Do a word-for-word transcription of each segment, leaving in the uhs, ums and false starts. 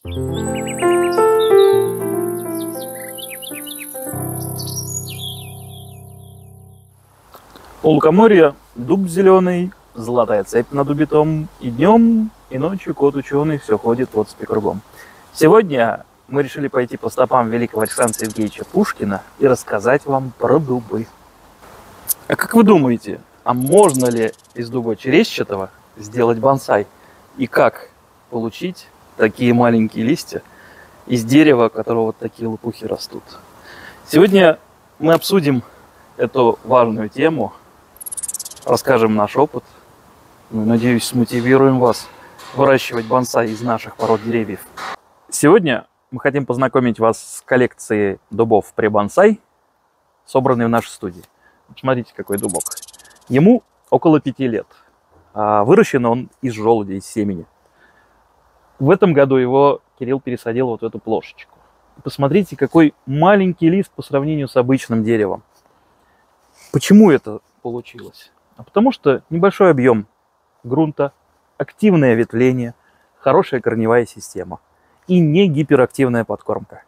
У лукоморья дуб зеленый, золотая цепь над убитом, и днем, и ночью кот ученый все ходит вот спи кругом. Сегодня мы решили пойти по стопам великого Александра Сергеевича Пушкина и рассказать вам про дубы. А как вы думаете, а можно ли из дуба черещатого сделать бонсай? И как получить такие маленькие листья из дерева, у которого вот такие лопухи растут? Сегодня мы обсудим эту важную тему, расскажем наш опыт, ну и, надеюсь, смотивируем вас выращивать бонсай из наших пород деревьев. Сегодня мы хотим познакомить вас с коллекцией дубов pre-бонсай, собранной в нашей студии. Смотрите, какой дубок. Ему около пяти лет. А выращен он из желуди, из семени. В этом году его Кирилл пересадил вот в эту плошечку. Посмотрите, какой маленький лист по сравнению с обычным деревом. Почему это получилось? А потому что небольшой объем грунта, активное ветвление, хорошая корневая система и не гиперактивная подкормка.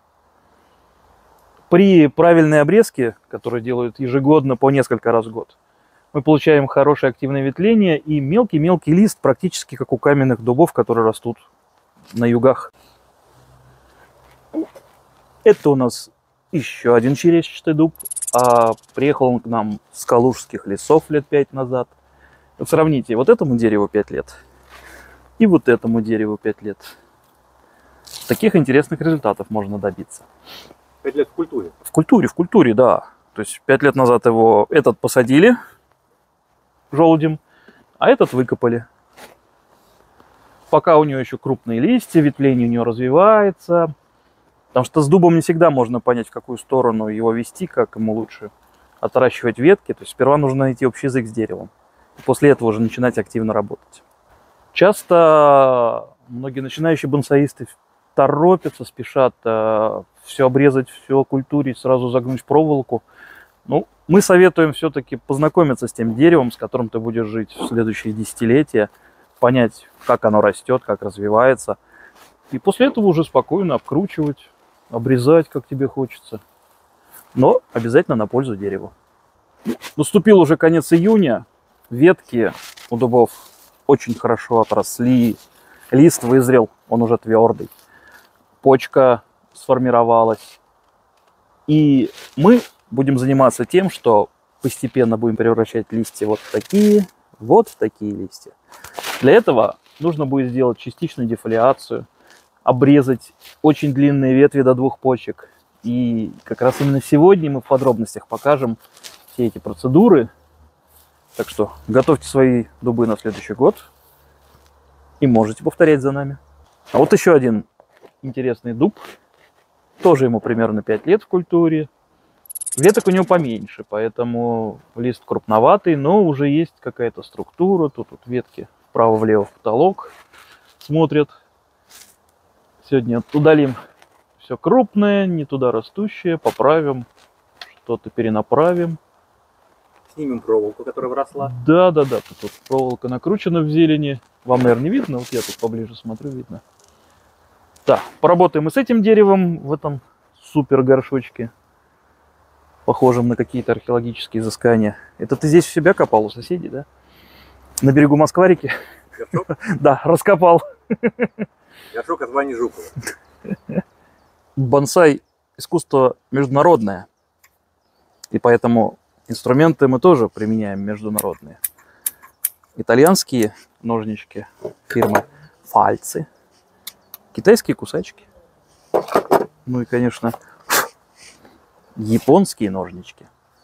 При правильной обрезке, которую делают ежегодно по несколько раз в год, мы получаем хорошее активное ветвление и мелкий-мелкий лист, практически как у каменных дубов, которые растут на югах. Это у нас еще один черещатый дуб. А приехал он к нам с калужских лесов лет пять назад. Вот сравните, вот этому дереву пять лет и вот этому дереву пять лет. Таких интересных результатов можно добиться. пять лет в культуре? В культуре, в культуре, да. То есть пять лет назад его этот посадили желудем, а этот выкопали. Пока у него еще крупные листья, ветвление у него развивается. Потому что с дубом не всегда можно понять, в какую сторону его вести, как ему лучше отращивать ветки. То есть сперва нужно найти общий язык с деревом. И после этого уже начинать активно работать. Часто многие начинающие бонсаисты торопятся, спешат э, все обрезать, все культурить, сразу загнуть в проволоку. Ну, мы советуем все-таки познакомиться с тем деревом, с которым ты будешь жить в следующие десятилетия, понять, как оно растет, как развивается. И после этого уже спокойно обкручивать, обрезать, как тебе хочется. Но обязательно на пользу дереву. Наступил уже конец июня. Ветки у дубов очень хорошо отросли. Лист вызрел, он уже твердый. Почка сформировалась. И мы будем заниматься тем, что постепенно будем превращать листья вот в такие, вот в такие листья. Для этого нужно будет сделать частичную дефолиацию, обрезать очень длинные ветви до двух почек. И как раз именно сегодня мы в подробностях покажем все эти процедуры. Так что готовьте свои дубы на следующий год и можете повторять за нами. А вот еще один интересный дуб. Тоже ему примерно пять лет в культуре. Веток у него поменьше, поэтому лист крупноватый, но уже есть какая-то структура. Тут вот ветки вправо-влево в потолок смотрят. Сегодня удалим все крупное, не туда растущее, поправим, что-то перенаправим. Снимем проволоку, которая вросла. Да, да, да. Тут вот проволока накручена в зелени. Вам, наверное, не видно. Вот я тут поближе смотрю, видно. Так, поработаем и с этим деревом в этом супер горшочке, похожем на какие-то археологические изыскания. Это ты здесь у себя копал, у соседей, да? На берегу Москва-реки? Горшок? Да, раскопал. Горшок от Вани Жукова. Бонсай – искусство международное. И поэтому инструменты мы тоже применяем международные. Итальянские ножнички фирмы Фальци. Китайские кусачки. Ну и, конечно, японские ножнички.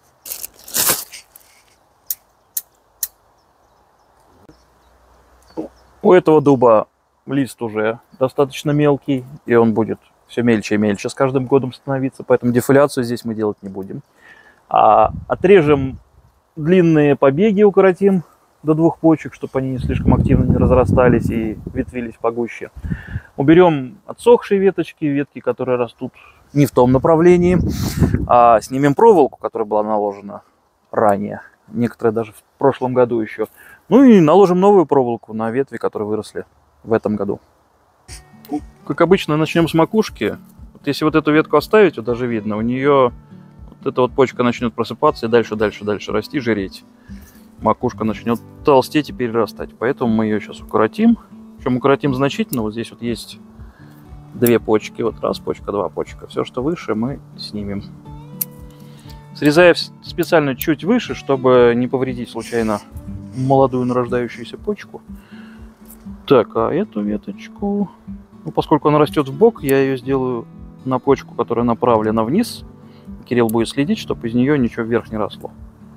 У этого дуба лист уже достаточно мелкий, и он будет все мельче и мельче с каждым годом становиться, поэтому дефоляцию здесь мы делать не будем. А отрежем длинные побеги, укоротим до двух почек, чтобы они не слишком активно не разрастались и ветвились погуще. Уберем отсохшие веточки, ветки, которые растут не в том направлении, а снимем проволоку, которая была наложена ранее, некоторые даже в прошлом году еще. Ну и наложим новую проволоку на ветви, которые выросли в этом году. Как обычно, начнем с макушки. Вот если вот эту ветку оставить, вот даже видно, у нее вот эта вот почка начнет просыпаться и дальше, дальше, дальше расти, жиреть. Макушка начнет толстеть и перерастать. Поэтому мы ее сейчас укоротим. Причем укоротим значительно. Вот здесь вот есть две почки. Вот раз почка, два почка. Все, что выше, мы снимем. Срезая специально чуть выше, чтобы не повредить случайно молодую нарождающуюся почку. Так, а эту веточку... Ну, поскольку она растет в бок, я ее сделаю на почку, которая направлена вниз. Кирилл будет следить, чтобы из нее ничего вверх не росло.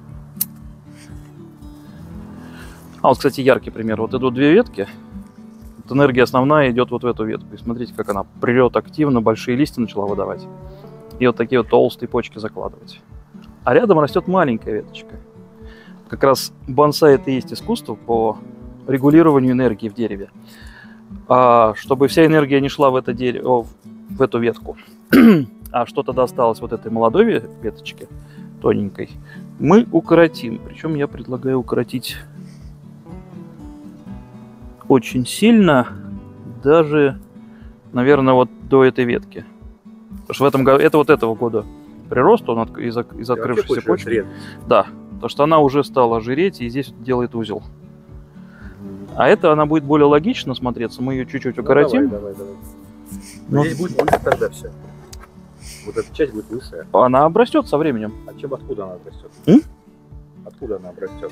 А вот, кстати, яркий пример. Вот идут две ветки. Вот энергия основная идет вот в эту ветку. И смотрите, как она прет активно, большие листья начала выдавать. И вот такие вот толстые почки закладывать. А рядом растет маленькая веточка. Как раз бонсай — это и есть искусство по регулированию энергии в дереве. А чтобы вся энергия не шла в это дерево, в эту ветку, а что-то досталось вот этой молодой веточке, тоненькой, мы укоротим. Причем я предлагаю укоротить очень сильно, даже, наверное, вот до этой ветки. Потому что в этом году, это вот этого года прирост, он от, из, из открывшейся почки. Да, потому что она уже стала жиреть и здесь делает узел. А это она будет более логично смотреться. Мы ее чуть-чуть ну, укоротим. Давай, давай, давай. Но здесь будет выше тогда все. Вот эта часть будет выше. Она обрастет со временем. А чем, откуда она обрастет? М? Откуда она обрастет?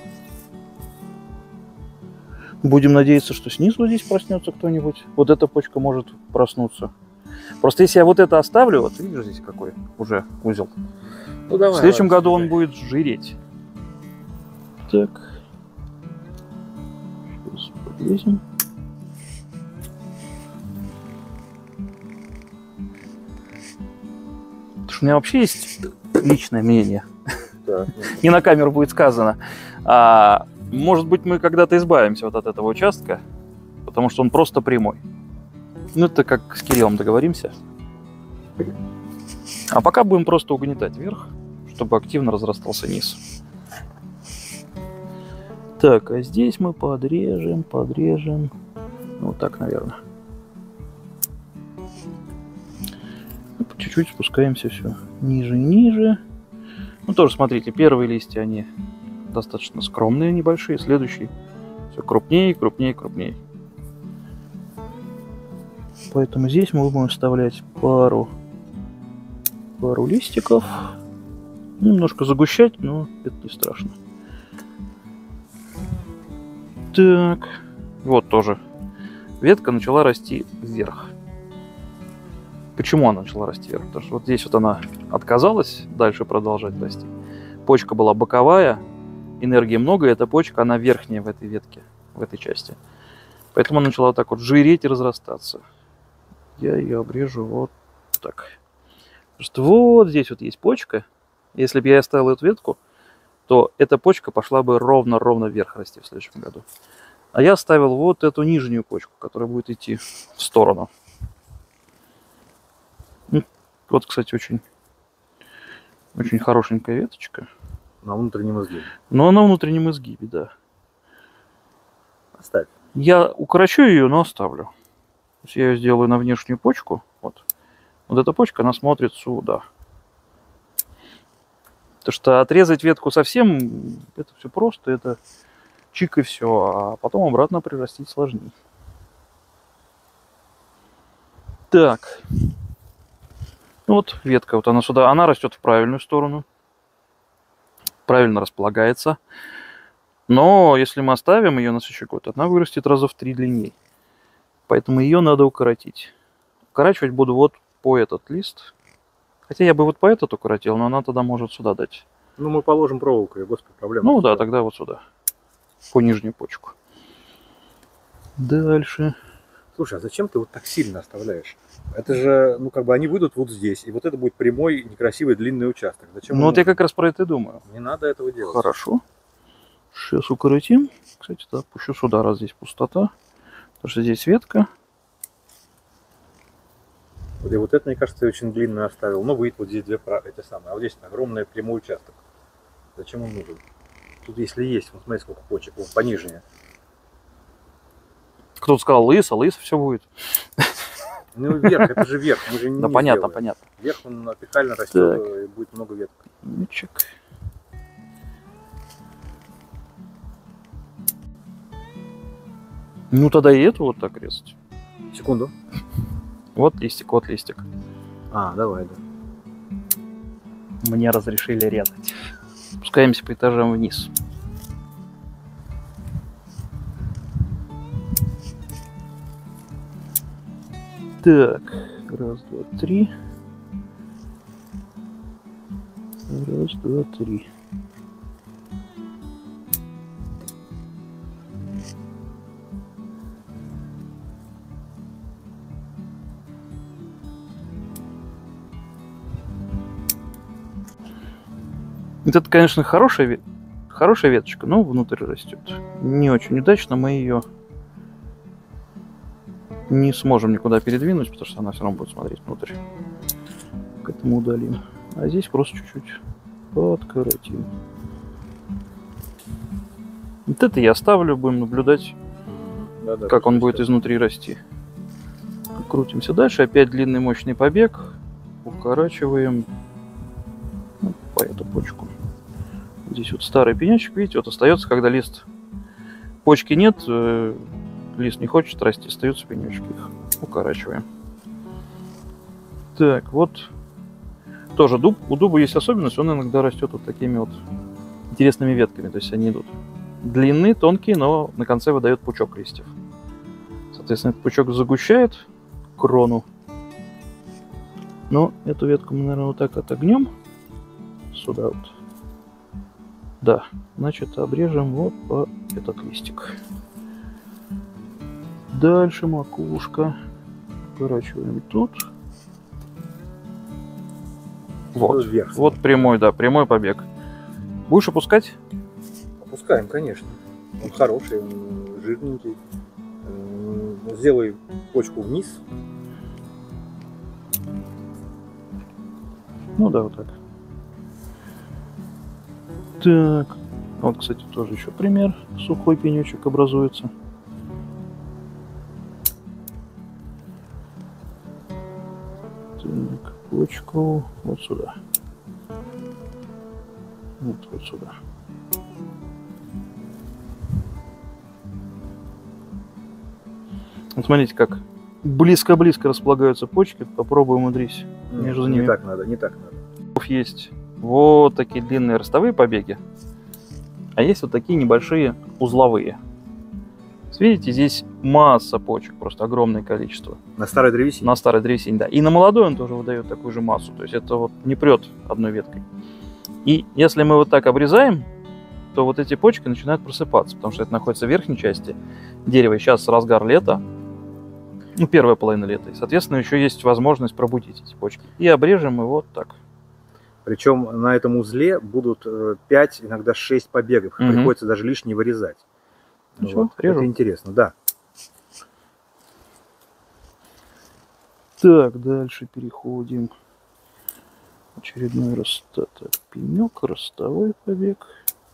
Будем надеяться, что снизу здесь проснется кто-нибудь. Вот эта почка может проснуться. Просто если я вот это оставлю, вот видишь здесь какой уже узел. Ну, давай, в следующем ладно, году он будет жиреть. Так. Сейчас подлезем. Потому что у меня вообще есть личное мнение. Да. Не на камеру будет сказано. А, может быть, мы когда-то избавимся вот от этого участка, потому что он просто прямой. Ну, это как с Кириллом договоримся. А пока будем просто угнетать вверх, чтобы активно разрастался низ. Так, а здесь мы подрежем, подрежем. Ну, вот так, наверное. По чуть-чуть спускаемся все ниже и ниже. Ну, тоже, смотрите, первые листья, они достаточно скромные, небольшие. Следующие все крупнее, крупнее, крупнее. Поэтому здесь мы будем вставлять пару, пару листиков. Немножко загущать, но это не страшно. Так, вот тоже. Ветка начала расти вверх. Почему она начала расти вверх? Потому что вот здесь вот она отказалась дальше продолжать расти. Почка была боковая, энергии много, и эта почка, она верхняя в этой ветке, в этой части. Поэтому она начала вот так вот жиреть и разрастаться. Я ее обрежу вот так. Потому что вот здесь вот есть почка. Если бы я оставил эту ветку, то эта почка пошла бы ровно-ровно вверх расти в следующем году. А я оставил вот эту нижнюю почку, которая будет идти в сторону. Вот, кстати, очень, очень хорошенькая веточка. На внутреннем изгибе. Но на внутреннем изгибе, да. Оставь. Я укорочу ее, но оставлю. То есть я ее сделаю на внешнюю почку. Вот. Вот эта почка, она смотрит сюда. Потому что отрезать ветку совсем, это все просто, это чик и все. А потом обратно прирастить сложнее. Так. Вот ветка, вот она сюда, она растет в правильную сторону. Правильно располагается. Но если мы оставим ее на следующий год, она вырастет раза в три длиннее. Поэтому ее надо укоротить. Укорачивать буду вот по этот лист. Хотя я бы вот по этот укоротил, но она тогда может сюда дать. Ну, мы положим проволоку, и, господи, проблема. Ну да, тогда вот сюда. По нижнюю почку. Дальше. Слушай, а зачем ты вот так сильно оставляешь? Это же, ну, как бы они выйдут вот здесь, и вот это будет прямой, некрасивый, длинный участок. Зачем? Ну, вот я как раз про это и думаю. Не надо этого делать. Хорошо. Сейчас укоротим. Кстати, да, пущу сюда, раз здесь пустота. Потому что здесь ветка. Вот, и вот это, мне кажется, я очень длинную оставил. Но выйдет вот здесь две эти самые. А вот здесь огромный прямой участок. Зачем он нужен? Тут, если есть, вот смотри, сколько почек, вот пониже. Кто-то сказал лысо, лысо все будет. Ну вверх, это же вверх, мы же не Да, понятно, сделаем. понятно. Вверх он апикально растет, и будет много веток. Мячик. Ну тогда и эту вот так резать. Секунду. Вот листик, вот листик. А, давай, да. Мне разрешили резать. Спускаемся по этажам вниз. Так, раз, два, три. Раз, два, три. Это, конечно, хорошая, ве... хорошая веточка, но внутрь растет. Не очень удачно, мы ее не сможем никуда передвинуть, потому что она все равно будет смотреть внутрь. К этому удалим. А здесь просто чуть-чуть подкоротим. Вот это я оставлю, будем наблюдать, Да, да, как он будет сейчас. изнутри расти. Крутимся дальше. Опять длинный мощный побег. Укорачиваем ну, по эту почку. Здесь вот старый пенечек, видите, вот остается, когда лист почки нет, э, лист не хочет расти, остаются пенечки, их укорачиваем. Так, вот тоже дуб. У дуба есть особенность, он иногда растет вот такими вот интересными ветками, то есть они идут длинные, тонкие, но на конце выдает пучок листьев. Соответственно, этот пучок загущает крону. Но эту ветку мы, наверное, вот так отогнем сюда вот. Да, значит, обрежем вот по этот листик. Дальше макушка. Укорачиваем тут. Вот, Вверх. вот прямой, да, прямой побег. Будешь опускать? Опускаем, конечно. Он хороший, он жирненький. Сделай почку вниз. Ну да, вот так. Так, вот, кстати, тоже еще пример. Сухой пенечек образуется. Так, почку вот сюда. Вот, вот сюда. Вот смотрите, как близко-близко располагаются почки. Попробуй умудрись между Не ними. так надо, не так надо. Есть вот такие длинные ростовые побеги, а есть вот такие небольшие узловые. Видите, здесь масса почек, просто огромное количество. На старой древесине? На старой древесине, да. И на молодой он тоже выдает такую же массу. То есть это вот не прет одной веткой. И если мы вот так обрезаем, то вот эти почки начинают просыпаться, потому что это находится в верхней части дерева. Сейчас разгар лета, ну, первая половина лета. И, соответственно, еще есть возможность пробудить эти почки. И обрежем его вот так. Причем на этом узле будут пять, иногда шесть побегов. Угу. Приходится даже лишние вырезать. Ну, вот. все, режу. Это интересно, да. Так, дальше переходим. Очередной ростаток. Пенек, ростовой побег.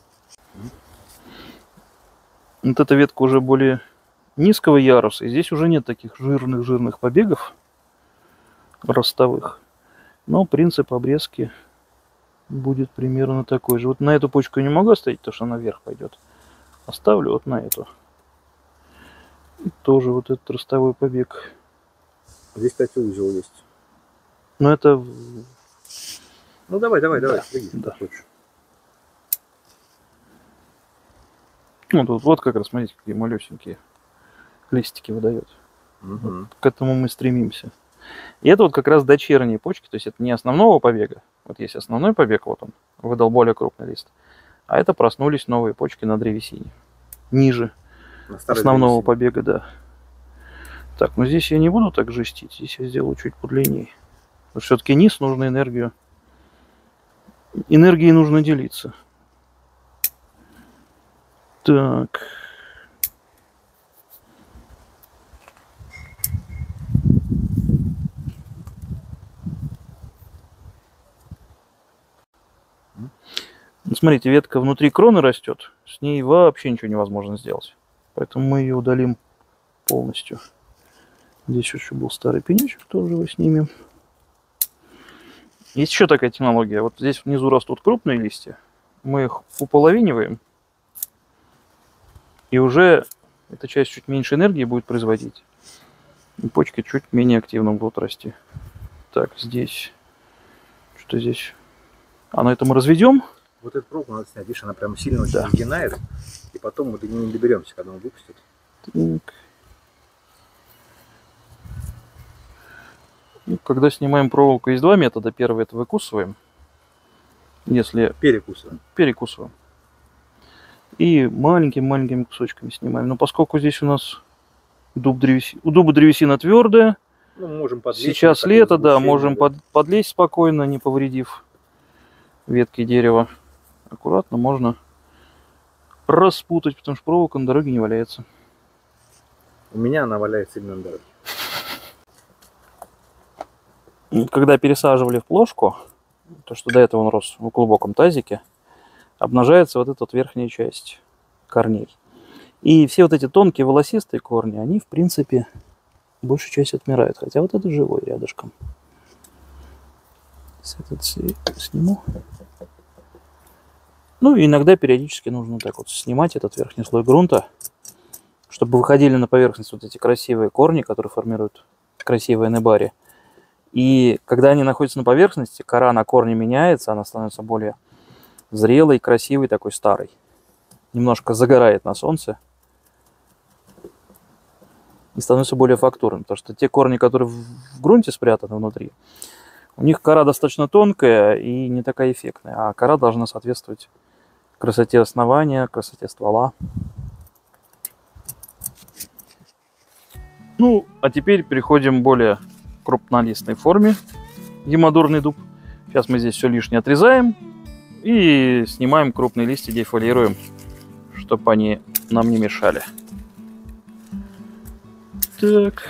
Вот эта ветка уже более низкого яруса. И здесь уже нет таких жирных-жирных побегов ростовых. Но принцип обрезки будет примерно такой же. Вот на эту почку я не могу оставить, потому что она вверх пойдет. Оставлю вот на эту. И тоже вот этот ростовой побег. Здесь, кстати, узел есть. Но это... Ну давай, давай, да, давай. Да. Ну, тут вот как раз, смотрите, какие малюсенькие листики выдает. Угу. Вот к этому мы стремимся. И это вот как раз дочерние почки, то есть это не основного побега. Вот есть основной побег, вот он, выдал более крупный лист. А это проснулись новые почки на древесине. Ниже основного древесине. Побега, да. Так, ну здесь я не буду так жестить, здесь я сделаю чуть подлиннее. Потому что все-таки низ нужно энергию. Энергией нужно делиться. Так. Смотрите, ветка внутри кроны растет, с ней вообще ничего невозможно сделать. Поэтому мы ее удалим полностью. Здесь еще был старый пенечек, тоже его снимем. Есть еще такая технология. Вот здесь внизу растут крупные листья. Мы их уполовиниваем. И уже эта часть чуть меньше энергии будет производить. И почки чуть менее активно будут расти. Так, здесь. Что здесь? А на этом мы разведем. Вот эту проволоку надо снять. Видишь, она прям сильно очень Да. сгинает. И потом мы до нее не доберемся, когда он выпустит. Так. И когда снимаем проволоку, есть два метода. Первый — это выкусываем. Если Перекусываем. перекусываем. И маленькими-маленькими кусочками снимаем. Но поскольку здесь у нас дуб древеси... у дуба древесина твердая, Ну, мы можем подлезть. сейчас лето, да, можем под... подлезть спокойно, не повредив ветки дерева. Аккуратно можно распутать, потому что проволока на дороге не валяется. У меня она валяется именно на дороге. Когда пересаживали в плошку, то, что до этого он рос в глубоком тазике, обнажается вот эта вот верхняя часть корней. И все вот эти тонкие волосистые корни, они, в принципе, большая часть отмирают. Хотя вот это живой рядышком. Этот сниму. Ну, и иногда периодически нужно так вот снимать этот верхний слой грунта, чтобы выходили на поверхность вот эти красивые корни, которые формируют красивые небари. И когда они находятся на поверхности, кора на корне меняется, она становится более зрелой, красивой, такой старой. Немножко загорает на солнце. И становится более фактурным. Потому что те корни, которые в грунте спрятаны внутри, у них кора достаточно тонкая и не такая эффектная. А кора должна соответствовать красоте основания, красоте ствола. Ну, а теперь переходим к более крупнолистной форме. Гемодорный дуб. Сейчас мы здесь все лишнее отрезаем и снимаем крупные листья, дефолируем, чтобы они нам не мешали. Так.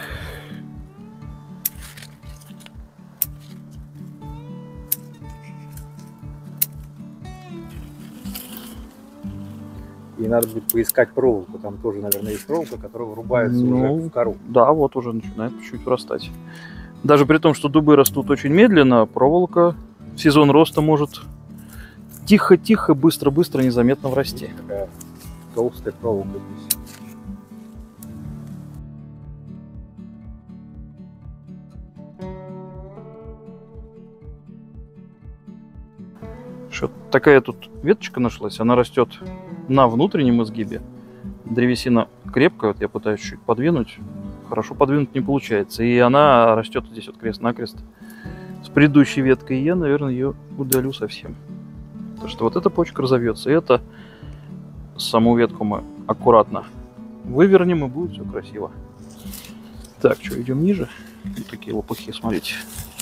И надо будет поискать проволоку. Там тоже, наверное, есть проволока, которая вырубается Ну, уже в кору. Да, вот уже начинает чуть-чуть вырастать. Даже при том, что дубы растут очень медленно, проволока в сезон роста может тихо-тихо, быстро-быстро, незаметно врасти. Такая толстая проволока здесь. Что такая тут веточка нашлась, она растет на внутреннем изгибе. Древесина крепкая, вот я пытаюсь чуть подвинуть, хорошо подвинуть не получается. И она растет здесь вот крест-накрест с предыдущей веткой, и я, наверное, ее удалю совсем. Потому что вот эта почка разовьется, и это саму ветку мы аккуратно вывернем, и будет все красиво. Так, что, идем ниже? Вот такие лопухи, смотрите.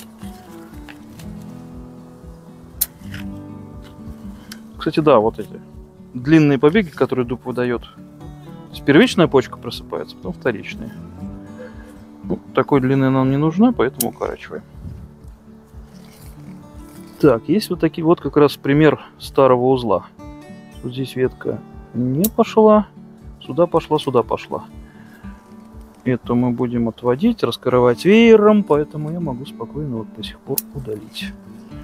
Кстати, да, вот эти длинные побеги, которые дуб выдает. Первичная почка просыпается, потом вторичная. Ну, такой длины нам не нужна, поэтому укорачиваем. Так, есть вот такие вот как раз пример старого узла. Вот здесь ветка не пошла, сюда пошла, сюда пошла. Эту мы будем отводить, раскрывать веером, поэтому я могу спокойно вот до сих пор удалить.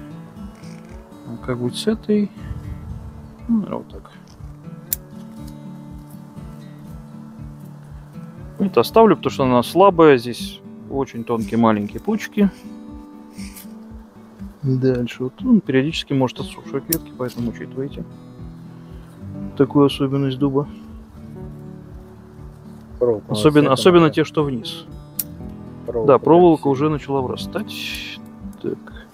А как будет с этой? Ну, вот так. Это оставлю, потому что она слабая. Здесь очень тонкие маленькие почки. Дальше. Вот он периодически может отсушивать ветки, поэтому учитывайте такую особенность дуба. Проволока Особенно, особенно те, что вниз. Проволока, да, проволока уже начала вырастать. Так.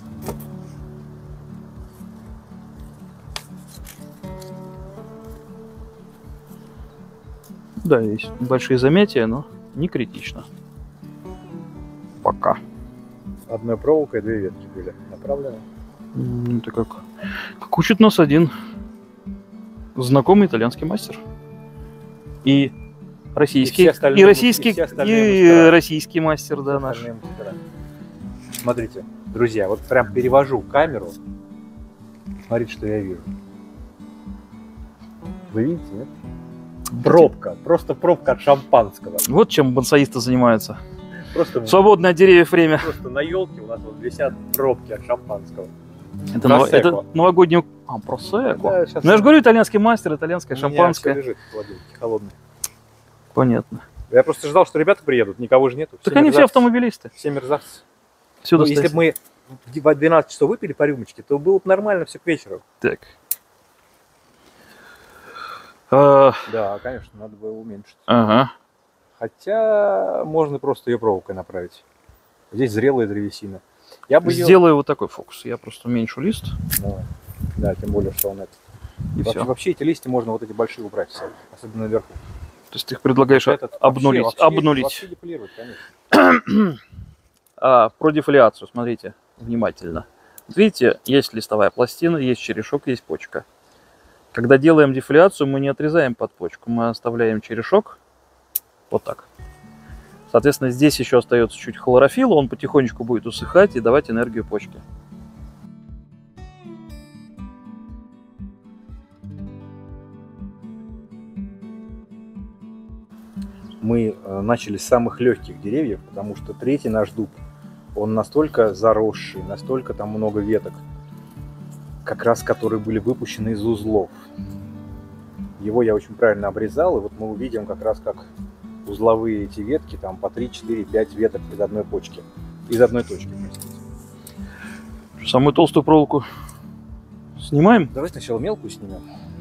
Да, есть большие замятия, но не критично. Пока. Одной проволокой две ветки были направлены. Это как, как учит нас один знакомый итальянский мастер. И российский, и, и российский, и, и российский мастер, да, наш. Мастера. Смотрите, друзья, вот прям перевожу камеру. Смотрите, что я вижу. Вы видите, нет? Пробка, просто пробка от шампанского. Вот чем бонсаисты занимаются. Просто, Свободное от деревьев время. просто на елке у нас вот висят пробки от шампанского. Это, ново- Просекко. это новогодний... А, просекко. Да, сейчас Ну, я же говорю, итальянский мастер, итальянское у меня всё шампанское. лежит в холодильнике, холодное. Понятно. Я просто ждал, что ребята приедут, никого же нету. Так они все мерзавцы. автомобилисты. Все мерзавцы. Сюда Ну, если стоять. бы мы в двенадцать часов выпили по рюмочке, то было бы нормально все к вечеру. Так. А, Да, конечно, надо было уменьшить. ага. Хотя можно просто ее проволокой направить. Здесь зрелая древесина. Я бы ее... Сделаю вот такой фокус. Я просто уменьшу лист. Ну, да, тем более, что он это... И Вообще, все. вообще эти листья можно вот эти большие убрать все, особенно наверху. То есть ты их предлагаешь Вот этот обнулить. вообще, вообще, обнулить. вообще деполировать, конечно. А, про дефоляцию, смотрите внимательно. Вот видите, есть листовая пластина, есть черешок, есть почка. Когда делаем дефоляцию, мы не отрезаем под почку, мы оставляем черешок вот так. Соответственно, здесь еще остается чуть хлорофилла, он потихонечку будет усыхать и давать энергию почке. Мы э, начали с самых легких деревьев, потому что третий наш дуб, он настолько заросший, настолько там много веток, как раз которые были выпущены из узлов. Его я очень правильно обрезал, и вот мы увидим как раз как узловые эти ветки, там по три, четыре, пять веток из одной почки, из одной точки, простите. Самую толстую проволоку снимаем. Давай сначала мелкую снимем.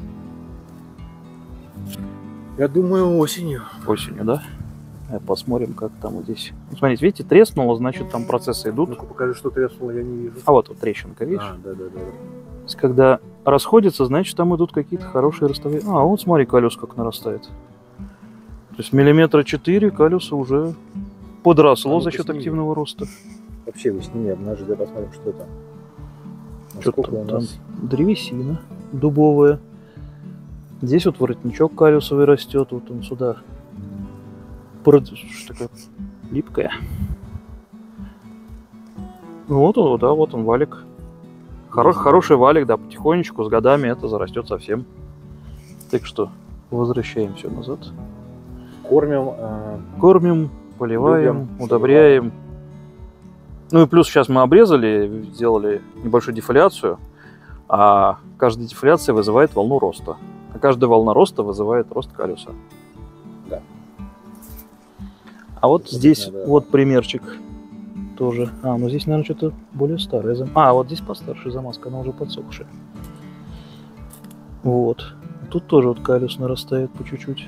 Я думаю, осенью. Осенью, да? Э, Посмотрим, как там вот здесь. Ну, смотрите, видите, треснуло, значит, там процессы идут. Ну-ка покажи, что треснуло, я не вижу. А вот вот трещинка, видишь? А, да, да, да. То есть, когда расходится, значит, там идут какие-то хорошие ростовые... А, вот смотри, колес как нарастает. То есть миллиметра четыре колеса уже подросло А ну-ка за счет сними. активного роста. Вообще вы сними, обнажи, да посмотрим, что это. Что-то Насколько у там нас... древесина дубовая. Здесь вот воротничок колесовый растет, вот он сюда. Прод- Что такое липкая. Ну, вот он, да, вот он валик. Хоро- хороший валик, да, потихонечку, с годами это зарастет совсем. Так что возвращаем все назад. Кормим... э, Кормим, поливаем, Любим, удобряем. Ну и плюс сейчас мы обрезали, сделали небольшую дефоляцию, а каждая дефоляция вызывает волну роста. А каждая волна роста вызывает рост колеса. Да. А вот Это здесь надо- вот примерчик тоже. А, ну здесь, наверное, что-то более старое. зам- А, вот здесь постарше замазка, она уже подсохшая. Вот. Тут тоже вот колес нарастает по чуть-чуть.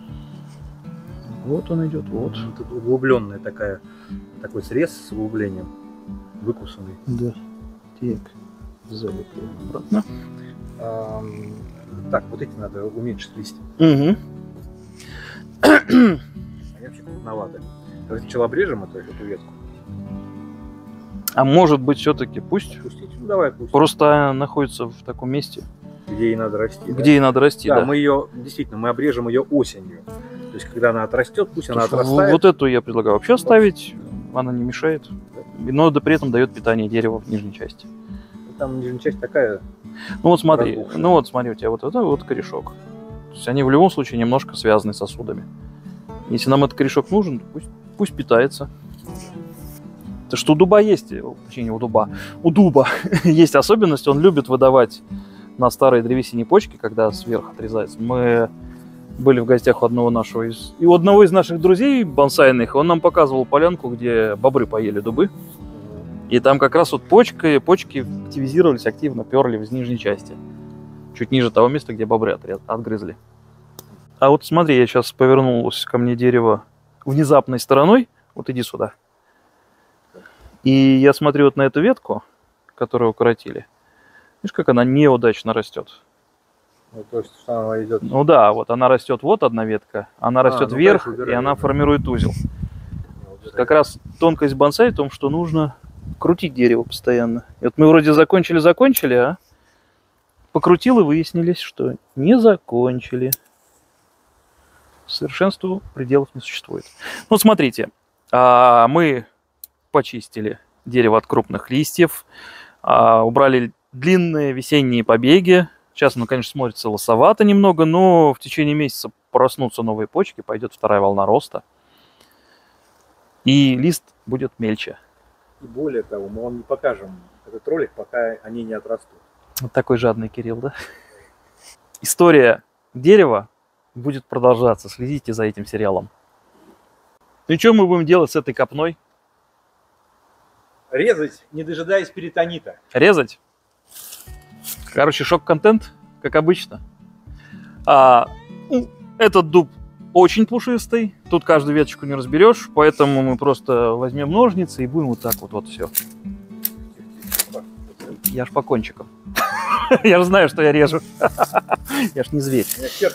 Вот он идет, вот. Тут углубленная такая, такой срез с углублением, выкусанный. Да. Так. Залепляем обратно. Ам, Так, вот эти надо уменьшить листья. Угу. Они вообще крупноваты. Давай сначала обрежем эту, эту ветку. А может быть, все-таки пусть Пустить? Ну давай пусть. просто находится в таком месте, Где ей надо расти. где ей надо расти. Да, Да. мы ее, действительно, мы обрежем ее осенью. То есть, когда она отрастет, пусть она Потому что отрастает. Вот эту я предлагаю вообще оставить, она не мешает, но да, при этом дает питание дереву в нижней части. Там нижняя часть такая. Ну вот смотри, Разбухшая. ну вот смотри, у тебя вот это вот корешок. То есть они в любом случае немножко связаны сосудами. Если нам этот корешок нужен, то пусть, пусть питается. То что у дуба есть, точнее не у дуба, у дуба есть особенность, он любит выдавать на старой древесине почки, когда сверху отрезается. Мы были в гостях у одного нашего из... И у одного из наших друзей бонсайных, он нам показывал полянку, где бобры поели дубы. И там как раз вот почка, почки активизировались, активно перли в нижней части. Чуть ниже того места, где бобры отрез- отгрызли. А вот смотри, я сейчас повернулось ко мне дерево внезапной стороной. Вот иди сюда. И я смотрю вот на эту ветку, которую укоротили. Видишь, как она неудачно растет? Ну, то есть, что она идет. Ну да, вот она растет, вот одна ветка, она растет ну, вверх, дальше и убирай, она да. формирует узел. Как раз тонкость бонсай в том, что нужно крутить дерево постоянно. И вот мы вроде закончили-закончили, а покрутил и выяснились, что не закончили. Совершенству пределов не существует. Ну, смотрите, а, мы почистили дерево от крупных листьев, а, убрали длинные весенние побеги. Сейчас оно, конечно, смотрится лосовато немного, но в течение месяца проснутся новые почки, пойдет вторая волна роста. и лист будет мельче. И более того, мы вам не покажем этот ролик, пока они не отрастут. Вот такой жадный Кирилл, да? История дерева будет продолжаться. Следите за этим сериалом. И что мы будем делать с этой копной? Резать, не дожидаясь перитонита. Резать? Короче, шок-контент, как обычно. А, ну, этот дуб очень пушистый. Тут каждую веточку не разберешь, поэтому мы просто возьмем ножницы и будем вот так вот, вот все. Я ж по кончикам. Я же знаю, что я режу. Я ж не зверь.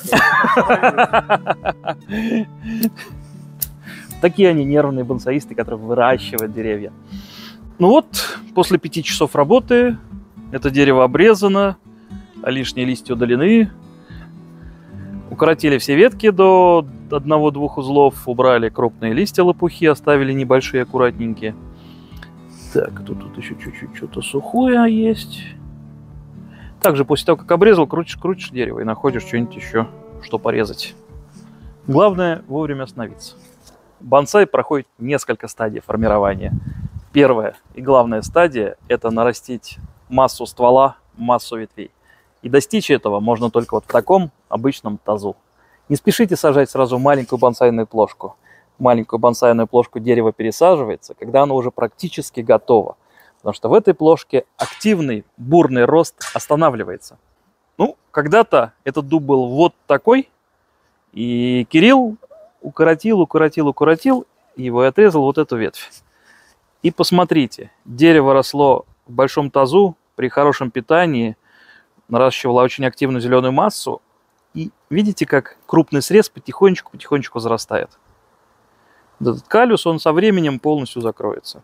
Такие они нервные бонсаисты, которые выращивают деревья. Ну вот, после пяти часов работы это дерево обрезано, а лишние листья удалены. Укоротили все ветки до одного-двух узлов, убрали крупные листья лопухи, оставили небольшие, аккуратненькие. Так, тут, тут еще чуть-чуть что-то сухое есть. Также после того, как обрезал, крутишь, крутишь дерево и находишь что-нибудь еще, что порезать. Главное вовремя остановиться. Бонсай проходит несколько стадий формирования. Первая и главная стадия – это нарастить массу ствола, массу ветвей. И достичь этого можно только вот в таком обычном тазу. Не спешите сажать сразу маленькую бонсайную плошку. Маленькую бонсайную плошку дерево пересаживается, когда оно уже практически готово. Потому что в этой плошке активный бурный рост останавливается. Ну, когда-то этот дуб был вот такой, и Кирилл укоротил, укоротил, укоротил, и его и отрезал вот эту ветвь. И посмотрите, дерево росло в большом тазу, при хорошем питании, наращивало очень активную зеленую массу. И видите, как крупный срез потихонечку-потихонечку зарастает. Этот каллюс, он со временем полностью закроется.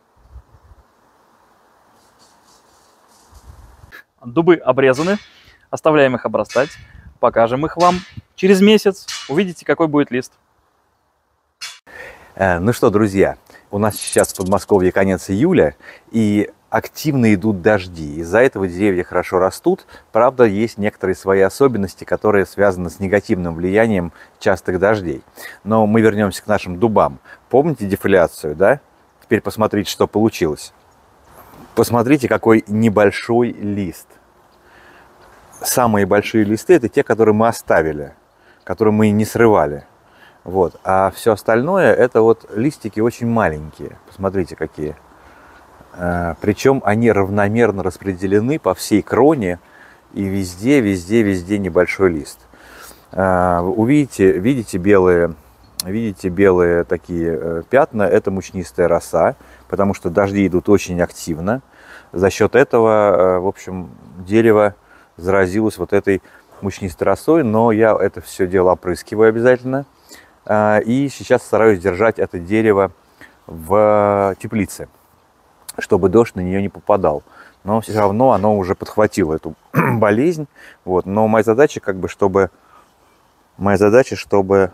Дубы обрезаны, оставляем их обрастать, покажем их вам через месяц, увидите, какой будет лист. Ну что, друзья, у нас сейчас в Подмосковье конец июля, и активно идут дожди. Из-за этого деревья хорошо растут. Правда, есть некоторые свои особенности, которые связаны с негативным влиянием частых дождей. Но мы вернемся к нашим дубам. Помните дефоляцию, да? Теперь посмотрите, что получилось. Посмотрите, какой небольшой лист. Самые большие листы – это те, которые мы оставили, которые мы не срывали. Вот. А все остальное – это вот листики очень маленькие. Посмотрите, какие. Причем они равномерно распределены по всей кроне, и везде, везде, везде небольшой лист. Увидите, видите белые, видите белые такие пятна, это мучнистая роса, потому что дожди идут очень активно. За счет этого, в общем, дерево заразилось вот этой мучнистой росой, но я это все дело опрыскиваю обязательно. И сейчас стараюсь держать это дерево в теплице, чтобы дождь на нее не попадал. Но все равно оно уже подхватило эту болезнь. Вот. Но моя задача, как бы, чтобы, моя задача, чтобы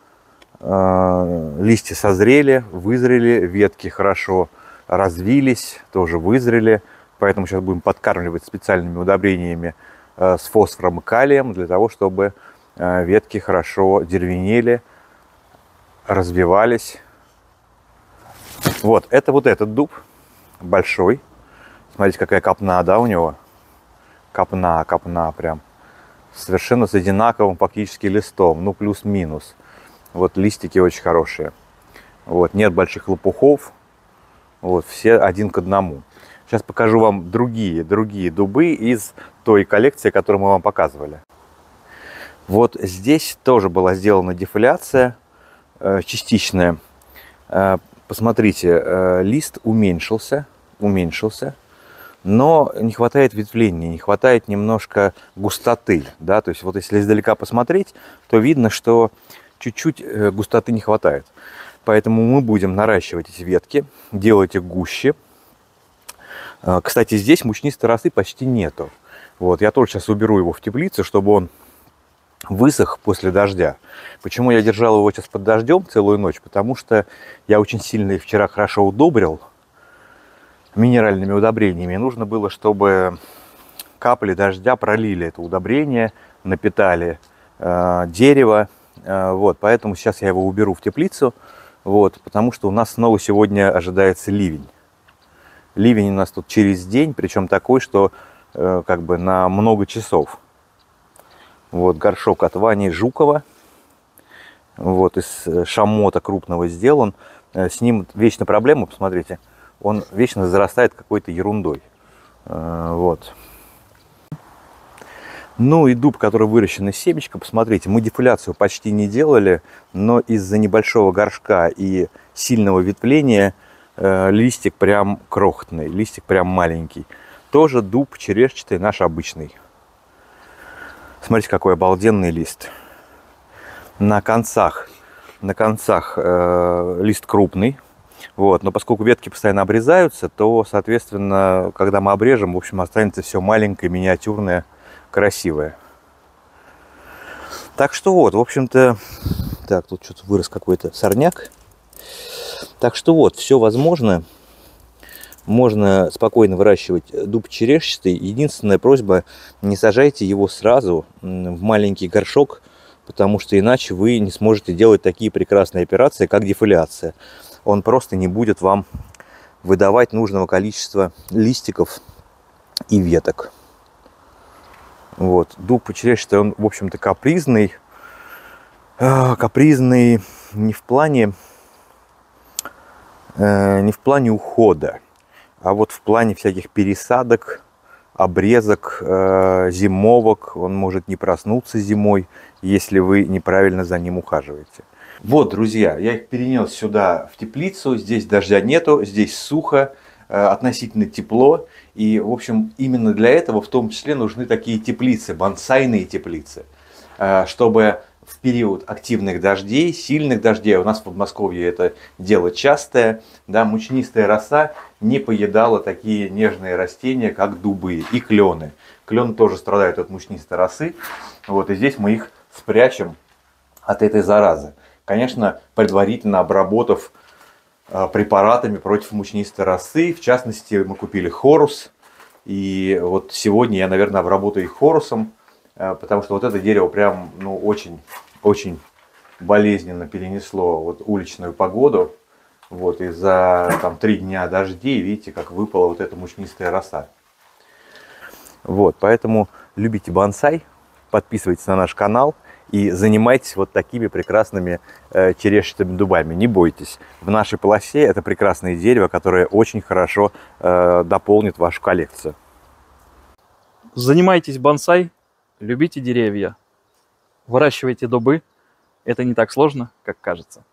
э, листья созрели, вызрели, ветки хорошо развились, тоже вызрели. Поэтому сейчас будем подкармливать специальными удобрениями э, с фосфором и калием, для того, чтобы э, ветки хорошо деревенели, развивались. Вот, это вот этот дуб. Большой. Смотрите, какая копна, да, у него? Копна, копна прям. Совершенно с одинаковым фактически листом. Ну, плюс-минус. Вот листики очень хорошие. Вот, нет больших лопухов. Вот, все один к одному. Сейчас покажу вам другие, другие дубы из той коллекции, которую мы вам показывали. Вот здесь тоже была сделана дефоляция э, частичная. Э, Посмотрите, э, лист уменьшился, уменьшился, но не хватает ветвления, не хватает немножко густоты, да, то есть вот если издалека посмотреть, то видно, что чуть-чуть э, густоты не хватает. Поэтому мы будем наращивать эти ветки, делать их гуще. Э, кстати, здесь мучнистой росы почти нету. Вот, я тоже сейчас уберу его в теплицу, чтобы он высох после дождя. Почему я держал его сейчас под дождем целую ночь? Потому что я очень сильно их вчера хорошо удобрил минеральными удобрениями. Нужно было, чтобы капли дождя пролили это удобрение, напитали э, дерево. Э, вот, поэтому сейчас я его уберу в теплицу, Вот, потому что у нас снова сегодня ожидается ливень. Ливень у нас тут через день, причем такой, что э, как бы на много часов. Вот горшок от Вани Жукова. Вот из шамота крупного сделан. С ним вечно проблема, посмотрите. Он вечно зарастает какой-то ерундой. Э, вот. Ну и дуб, который выращен из семечка, посмотрите, мы дефоляцию почти не делали, но из-за небольшого горшка и сильного ветвления э, листик прям крохотный, листик прям маленький. Тоже дуб черешчатый, наш обычный. Смотрите, какой обалденный лист. На концах, на концах э, лист крупный, вот, но поскольку ветки постоянно обрезаются, то, соответственно, когда мы обрежем, в общем, останется все маленькое, миниатюрное, красивое. Так что вот, в общем-то, так, тут что-то вырос какой-то сорняк. Так что вот, все возможно. Можно спокойно выращивать дуб черешчатый. Единственная просьба, не сажайте его сразу в маленький горшок, потому что иначе вы не сможете делать такие прекрасные операции, как дефоляция. Он просто не будет вам выдавать нужного количества листиков и веток. Вот. Дуб черешчатый, он, в общем-то, капризный. Э, капризный не в плане, э, не в плане ухода, а вот в плане всяких пересадок, обрезок, э, зимовок. Он может не проснуться зимой, если вы неправильно за ним ухаживаете. Вот, друзья, я их перенес сюда в теплицу. Здесь дождя нету, здесь сухо, э, относительно тепло. И, в общем, именно для этого в том числе нужны такие теплицы, бонсайные теплицы, э, чтобы в период активных дождей, сильных дождей, у нас в Подмосковье это дело частое, да, мучнистая роса не поедала такие нежные растения, как дубы и клены. Клены тоже страдают от мучнистой росы. Вот, и здесь мы их спрячем от этой заразы. Конечно, предварительно обработав э, препаратами против мучнистой росы. В частности, мы купили хорус. И вот сегодня я, наверное, обработаю их хорусом. Потому что вот это дерево прям, ну, очень, очень болезненно перенесло вот уличную погоду. Вот, и за там три дня дождей, видите, как выпала вот эта мучнистая роса. Вот, поэтому любите бонсай, подписывайтесь на наш канал и занимайтесь вот такими прекрасными э, черешчатыми дубами. Не бойтесь, в нашей полосе это прекрасное дерево, которое очень хорошо э, дополнит вашу коллекцию. Занимайтесь бонсай. Любите деревья, выращивайте дубы. Это не так сложно, как кажется.